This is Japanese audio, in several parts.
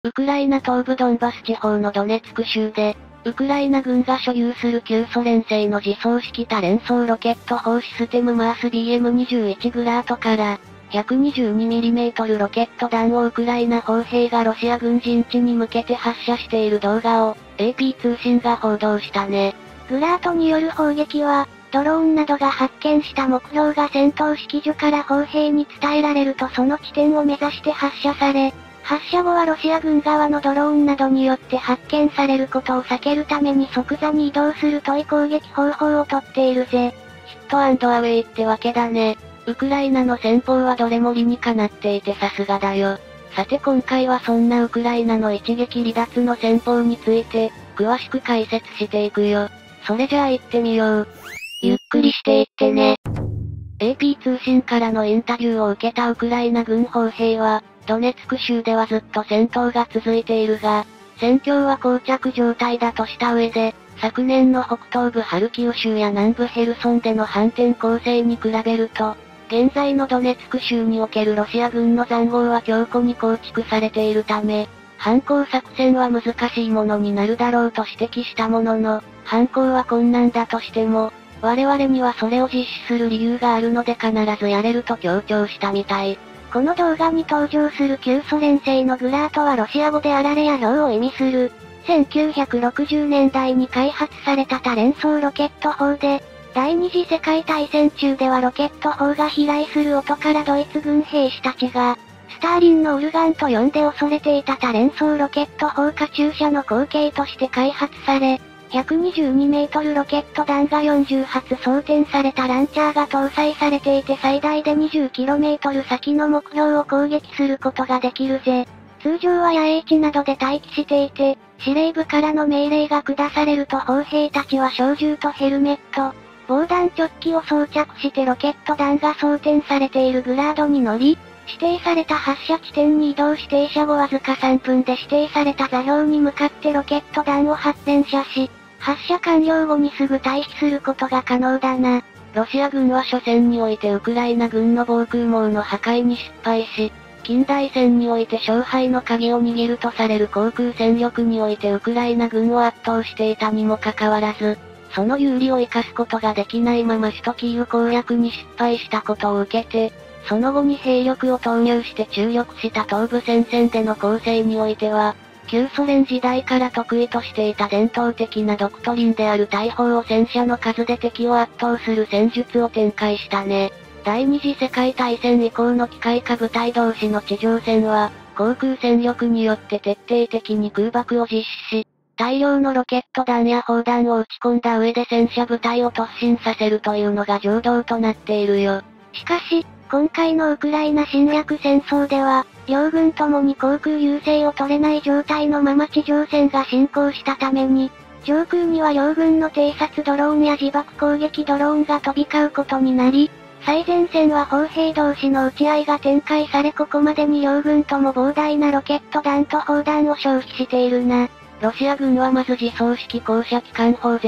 ウクライナ東部ドンバス地方のドネツク州で、ウクライナ軍が所有する旧ソ連製の自走式多連装ロケット砲システムマース BM21 グラートから、122mm ロケット弾をウクライナ砲兵がロシア軍陣地に向けて発射している動画を、AP 通信が報道したね。 グラートによる砲撃は、ドローンなどが発見した目標が戦闘指揮所から砲兵に伝えられるとその地点を目指して発射され、発射後はロシア軍側のドローンなどによって発見されることを避けるために即座に移動するとい攻撃方法をとっているぜ。 ヒットアンドアウェイってわけだね。ウクライナの戦法はどれも理にかなっていてさすがだよ。さて今回はそんなウクライナの一撃離脱の戦法について、詳しく解説していくよ。それじゃあ行ってみよう。 ゆっくりしていってね。 AP 通信からのインタビューを受けたウクライナ軍砲兵は、ドネツク州ではずっと戦闘が続いているが、戦況は膠着状態だとした上で、昨年の北東部ハルキウ州や南部ヘルソンでの反転攻勢に比べると、現在のドネツク州におけるロシア軍の塹壕は強固に構築されているため、反攻作戦は難しいものになるだろうと指摘したものの、反攻は困難だとしても、我々にはそれを実施する理由があるので必ずやれると強調したみたい。 この動画に登場する旧ソ連製のグラートはロシア語であられや氷を意味する、1960年代に開発された多連装ロケット砲で、第二次世界大戦中ではロケット砲が飛来する音からドイツ軍兵士たちが、スターリンのオルガンと呼んで恐れていた多連装ロケット砲カチューシャの後継として開発され、122m ロケット弾が40発装填されたランチャーが搭載されていて最大で 20km 先の目標を攻撃することができるぜ。通常は野営地などで待機していて、司令部からの命令が下されると砲兵たちは小銃とヘルメット、防弾チョッキを装着してロケット弾が装填されているグラードに乗り、指定された発射地点に移動し停車後わずか3分で指定された座標に向かってロケット弾を発電射し、発射完了後にすぐ退避することが可能だな。 ロシア軍は初戦においてウクライナ軍の防空網の破壊に失敗し、近代戦において勝敗の鍵を握るとされる航空戦力においてウクライナ軍を圧倒していたにもかかわらず、その有利を生かすことができないまま首都キーウ攻略に失敗したことを受けて、その後に兵力を投入して注力した東部戦線での攻勢においては、旧ソ連時代から得意としていた伝統的なドクトリンである大砲を戦車の数で敵を圧倒する戦術を展開したね。第二次世界大戦以降の機械化部隊同士の地上戦は、航空戦力によって徹底的に空爆を実施し、大量のロケット弾や砲弾を撃ち込んだ上で戦車部隊を突進させるというのが常道となっているよ。 しかし、今回のウクライナ侵略戦争では、両軍ともに航空優勢を取れない状態のまま地上戦が進行したために、上空には両軍の偵察ドローンや自爆攻撃ドローンが飛び交うことになり、最前線は砲兵同士の撃ち合いが展開されここまでに両軍とも膨大なロケット弾と砲弾を消費しているな。 ロシア軍はまず自走式高射機関砲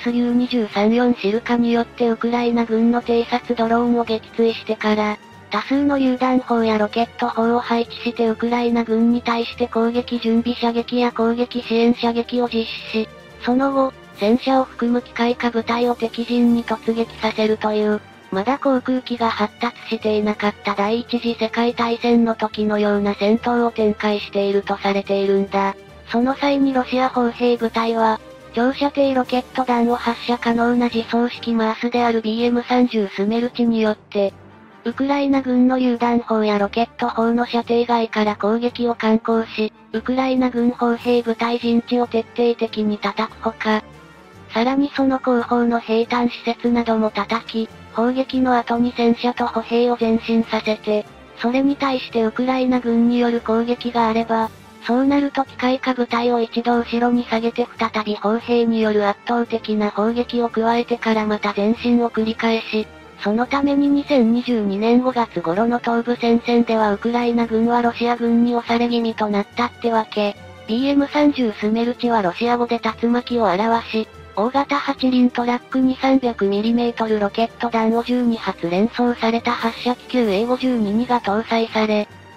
ZSU-234 シルカによってウクライナ軍の偵察ドローンを撃墜してから、多数の榴弾砲やロケット砲を配置してウクライナ軍に対して攻撃準備射撃や攻撃支援射撃を実施し、その後、戦車を含む機械化部隊を敵陣に突撃させるという、まだ航空機が発達していなかった第一次世界大戦の時のような戦闘を展開しているとされているんだ。その際にロシア砲兵部隊は、長射程ロケット弾を発射可能な自走式マースである BM30 スメルチによって、ウクライナ軍の榴弾砲やロケット砲の射程外から攻撃を敢行し、ウクライナ軍砲兵部隊陣地を徹底的に叩くほか、さらにその後方の兵站施設なども叩き、砲撃の後に戦車と歩兵を前進させて、それに対してウクライナ軍による攻撃があれば、そうなると機械化部隊を一度後ろに下げて再び砲兵による圧倒的な砲撃を加えてからまた前進を繰り返し、そのために2022年5月頃の東部戦線ではウクライナ軍はロシア軍に押され気味となったってわけ。BM30 スメルチはロシア語で竜巻を表し、大型8輪トラックに 300mm ロケット弾を12発連装された発射気球 A52 が搭載され、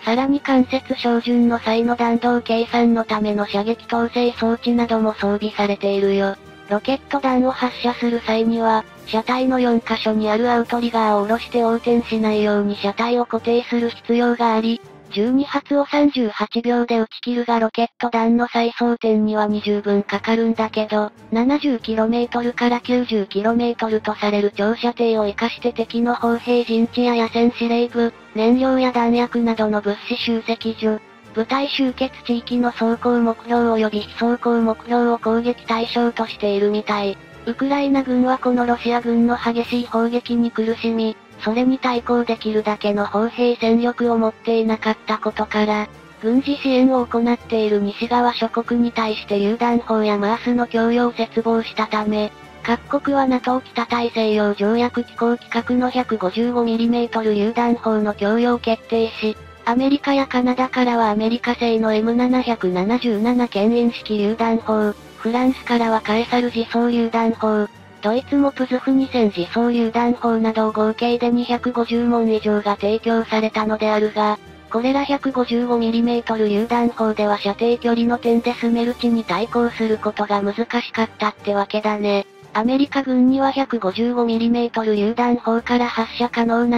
さらに間接照準の際の弾道計算のための射撃統制装置なども装備されているよ。ロケット弾を発射する際には、車体の4箇所にあるアウトリガーを下ろして横転しないように車体を固定する必要があり、12発を38秒で撃ち切るがロケット弾の再装填には20分かかるんだけど、70km から 90km とされる長射程を活かして敵の砲兵陣地や野戦司令部、燃料や弾薬などの物資集積所、部隊集結地域の走行目標及び非走行目標を攻撃対象としているみたい。ウクライナ軍はこのロシア軍の激しい砲撃に苦しみ、それに対抗できるだけの砲兵戦力を持っていなかったことから、軍事支援を行っている西側諸国に対して榴弾砲やマースの供与を切望したため、各国は NATO 北大西洋条約機構規格の 155mm 榴弾砲の供与を決定し、アメリカやカナダからはアメリカ製の M777 牽引式榴弾砲、フランスからはカエサル自走榴弾砲、ドイツもプズフ2000自走榴弾砲など合計で250門以上が提供されたのであるが、これら 155mm 榴弾砲では射程距離の点でスメルチに対抗することが難しかったってわけだね。アメリカ軍には 155mm 榴弾砲から発射可能な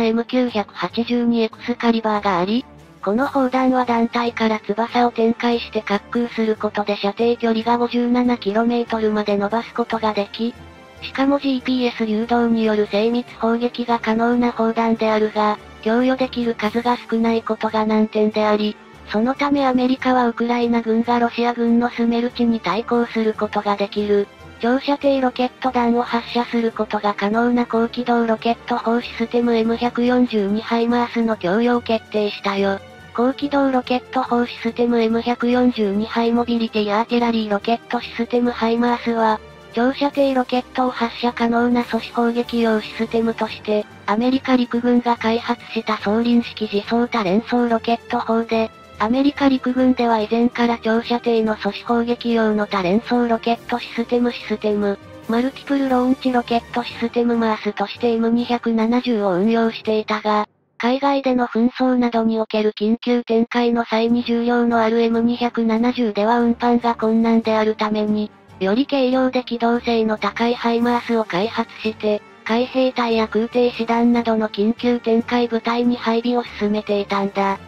M982X カリバーがあり、この砲弾は団体から翼を展開して滑空することで射程距離が 57km まで伸ばすことができ、しかも GPS 誘導による精密砲撃が可能な砲弾であるが、供与できる数が少ないことが難点であり、そのためアメリカはウクライナ軍がロシア軍のスメルチに対抗することができる、長射程ロケット弾を発射することが可能な高機動ロケット砲システム M142 ハイマースの供与を決定したよ。高機動ロケット砲システム M142 ハイモビリティアーティラリーロケットシステムハイマースは、長射程ロケットを発射可能な阻止砲撃用システムとして、アメリカ陸軍が開発した双輪式自走多連装ロケット砲で、アメリカ陸軍では以前から長射程の阻止砲撃用の多連装ロケットシステム、マルティプルローンチロケットシステムマースとして M270 を運用していたが、海外での紛争などにおける緊急展開の際に重量のある M270 では運搬が困難であるために、より軽量で機動性の高いハイマースを開発して、海兵隊や空挺師団などの緊急展開部隊に配備を進めていたんだ。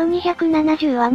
M270 は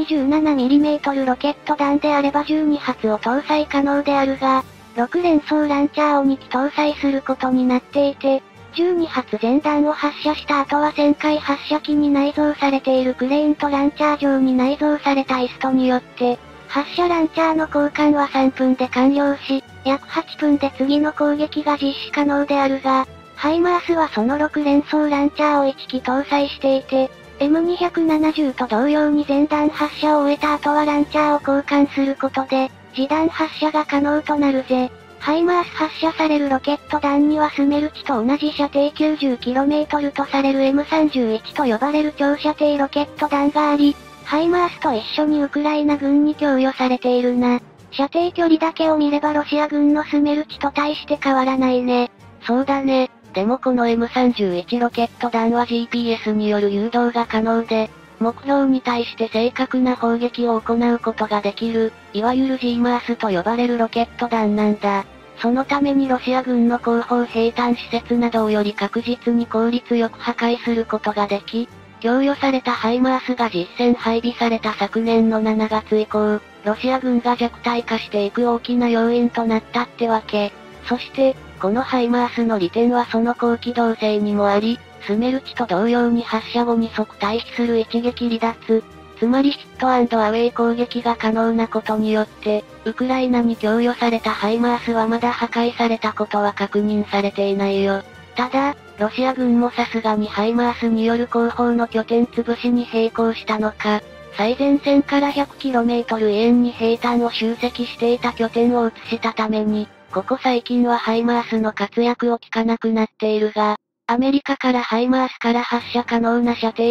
227mm ロケット弾であれば12発を搭載可能であるが、6連装ランチャーを2機搭載することになっていて、12発全弾を発射した後は旋回発射機に内蔵されているクレーンとランチャー上に内蔵されたイストによって、発射ランチャーの交換は3分で完了し、約8分で次の攻撃が実施可能であるが、ハイマースはその6連装ランチャーを1機搭載していて、M270 と同様に全弾発射を終えた後はランチャーを交換することで、自弾発射が可能となるぜ。ハイマース発射されるロケット弾にはスメルチと同じ射程 90km とされる M31 と呼ばれる長射程ロケット弾があり、ハイマースと一緒にウクライナ軍に供与されているな。射程距離だけを見ればロシア軍のスメルチと大して変わらないね。 そうだね。でもこの M31 ロケット弾は GPS による誘導が可能で、目標に対して正確な砲撃を行うことができる、いわゆる G マースと呼ばれるロケット弾なんだ。そのためにロシア軍の後方兵站施設などをより確実に効率よく破壊することができ、供与されたハイマースが実戦配備された昨年の7月以降、ロシア軍が弱体化していく大きな要因となったってわけ。そして、このハイマースの利点はその高機動性にもあり、スメルチと同様に発射後に即退避する一撃離脱、つまりヒット&アウェイ攻撃が可能なことによって、ウクライナに供与されたハイマースはまだ破壊されたことは確認されていないよ。ただ、ロシア軍もさすがにハイマースによる後方の拠点潰しに並行したのか、最前線から 100km 以遠に兵站を集積していた拠点を移したために、ここ最近はハイマースの活躍を聞かなくなっているが、アメリカからハイマースから発射可能な射程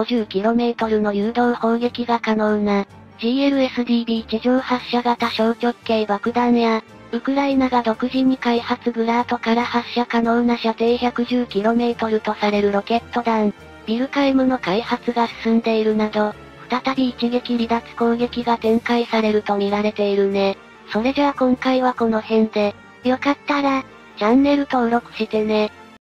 150km の誘導砲撃が可能な GLSDB 地上発射型小直径爆弾や、ウクライナが独自に開発グラートから発射可能な射程 110km とされるロケット弾、 ビルカイムの開発が進んでいるなど、再び一撃離脱攻撃が展開されると見られているね。それじゃあ今回はこの辺で、 よかったら、 チャンネル登録してね。